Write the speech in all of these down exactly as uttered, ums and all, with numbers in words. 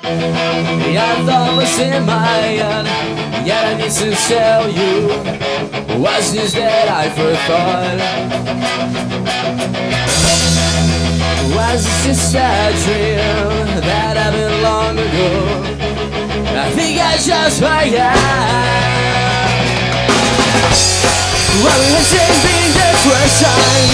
I thought was in my head, yet I need to tell you, was this that I forethought? Was this just a dream that happened long ago? I think I just forgot. Well, it hasn't been the first time,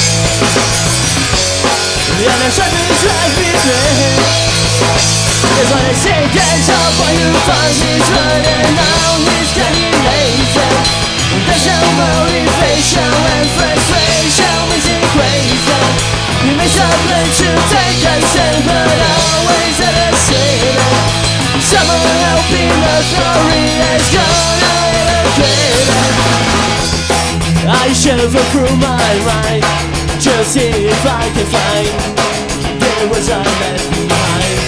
and I tried to drive me there. There's only seconds of boy who finds his run, and now he's getting lazy. There's no motivation when frustration makes him crazy. He makes a plan to take a stand, but always at a ceiling. Someone helping the story is gonna elevate it. I shiver through my mind, just see if I can find there was I left behind.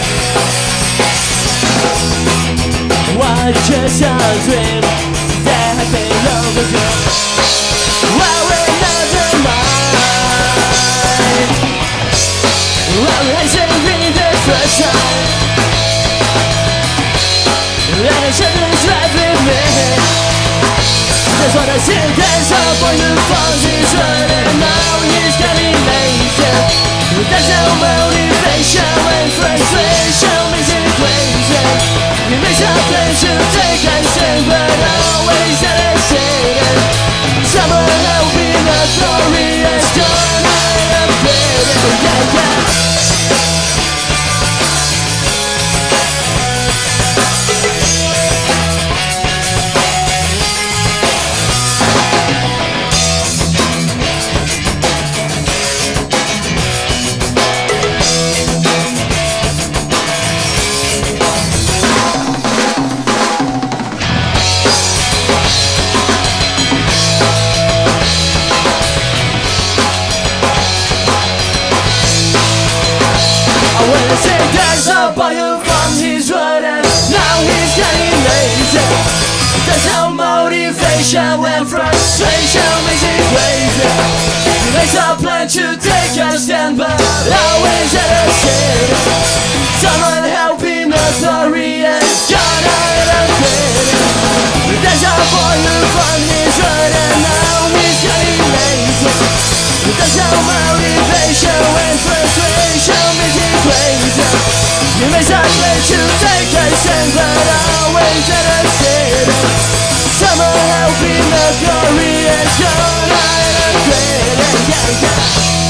Was just a dream that happened long ago. Well, we're never mind. Well, it hasn't been the first time, and I shouldn't drive with me. That's what I said, there's a boy who falls his run, and now he's getting lazy. There's no motivation when frustration makes him crazy. He makes a plan to take a stand, but always hesitating. Someone helping the story is gonna elevate it. Yeah, yeah. When I say there's a boy who found his run, and now he's getting lazy. There's no motivation when frustration makes him crazy. He makes a plan to take a stand, but always hesitating. Someone helping the story is gonna elevate it. There's a boy who found his run, and now he's getting lazy. There's no motivation when frustration makes him crazy. He makes a plan to take a stand, but always hesitating. Someone helping the glory is gonna elevate it. Yeah, yeah.